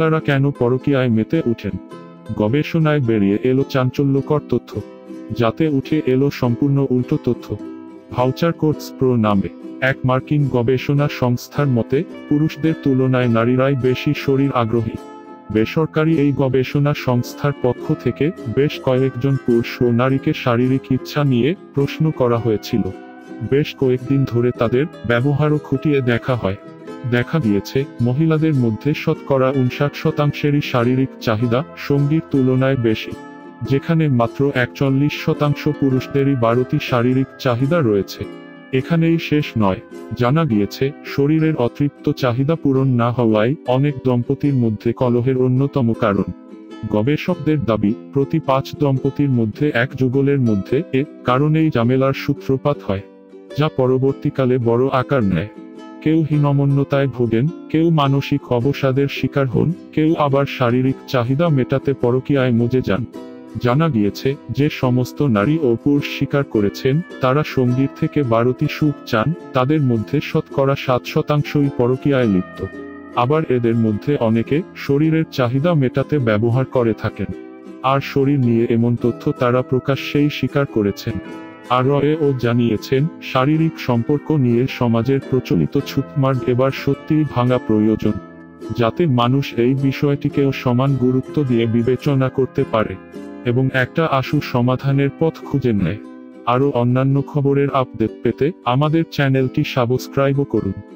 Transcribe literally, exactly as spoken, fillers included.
মহিলারা কেন পরকীয়ায় মেতে উঠেন? গবেষণায় বেরিয়ে এলো চাঞ্চল্যকর তথ্য, যাতে উঠে এলো সম্পূর্ণ উল্টো তথ্য। ভাউচার কোডস প্রো নামে এক মার্কিন গবেষণা সংস্থার মতে পুরুষদের তুলনায় নারীরাই বেশি শরীর আগ্রহী। বেসরকারি এই গবেষণা সংস্থার পক্ষ থেকে বেশ কয়েকজন পুরুষ ও নারীকে শারীরিক ইচ্ছা নিয়ে প্রশ্ন করা হয়েছিল। বেশ কয়েকদিন ধরে তাদের ব্যবহারও খুঁটিয়ে দেখা হয়। দেখা গিয়েছে মহিলাদের মধ্যে শতকরা উনষাট শতাংশেরই শারীরিক চাহিদা সঙ্গীর তুলনায় বেশি, যেখানে মাত্র একচল্লিশ শতাংশ পুরুষদেরই বাড়তি শারীরিক চাহিদা রয়েছে। এখানেই শেষ নয়, জানা গিয়েছে শরীরের অতৃপ্ত চাহিদা পূরণ না হওয়ায় অনেক দম্পতির মধ্যে কলহের অন্যতম কারণ। গবেষকদের দাবি, প্রতি পাঁচ দম্পতির মধ্যে এক যুগলের মধ্যে এ কারণেই ঝামেলার সূত্রপাত হয়, যা পরবর্তীকালে বড় আকার নেয়। কেউ হীনমন্যতায় ভোগেন, কেউ মানসিক অবসাদের শিকার হন, কেউ আবার শারীরিক চাহিদা মেটাতে পরকীয়ায় মজে যান। জানা গিয়েছে যে সমস্ত নারী ও পুরুষ স্বীকার করেছেন তারা সঙ্গীর থেকে বাড়তি সুখ চান, তাদের মধ্যে শতকরা সাত শতাংশই পরকীয়ায় লিপ্ত। আবার এদের মধ্যে অনেকে শরীরের চাহিদা মেটাতে ব্যবহার করে থাকেন। আর শরীর নিয়ে এমন তথ্য তারা প্রকাশ্যেই স্বীকার করেছেন। আর এও জানিয়েছেন শারীরিক সম্পর্ক নিয়ে সমাজের প্রচলিত ছুতমার্গ এবার সত্যিই ভাঙা প্রয়োজন, যাতে মানুষ এই বিষয়টিকেও সমান গুরুত্ব দিয়ে বিবেচনা করতে পারে এবং একটা আশু সমাধানের পথ খুঁজে নেয়। আরও অন্যান্য খবরের আপডেট পেতে আমাদের চ্যানেলটি সাবস্ক্রাইব করুন।